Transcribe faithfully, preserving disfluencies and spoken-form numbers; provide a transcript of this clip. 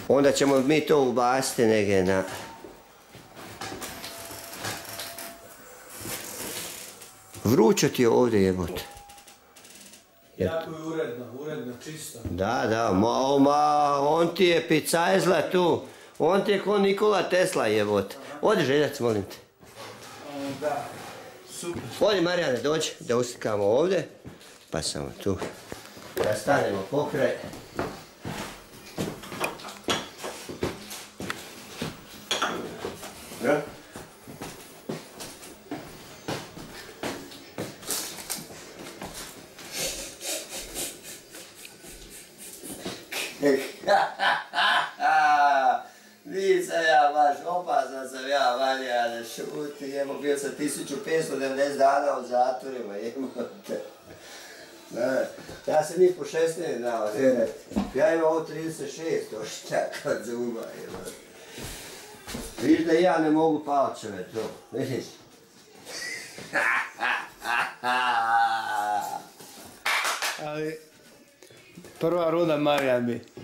Onda ćemo mi to ubaciti negdje na... Vruće ti je ovdje jebote. Jako je uredno, uredno, čisto. Da, da, ma, ma, on ti je picajzla tu. On ti je ko Nikola Tesla jebote. Odi Željac, molim te. Da, super. Odi Marijane, dođi da uslikamo ovdje. Pa samo tu. Da stanemo pokraj. Ja? Nisam ja baš, opasan sam ja, Marijane, šuti, jebo, bio sam tisuću petsto devedeset dana u zatvorima, jebote. Ja sam ni po šesnaest dao, ja imam ovo trideset šest, to šta kod zuma, jebote. Viš da ja ne mogu palčeve to, vidiš? Ali, prva runda Marijan bi.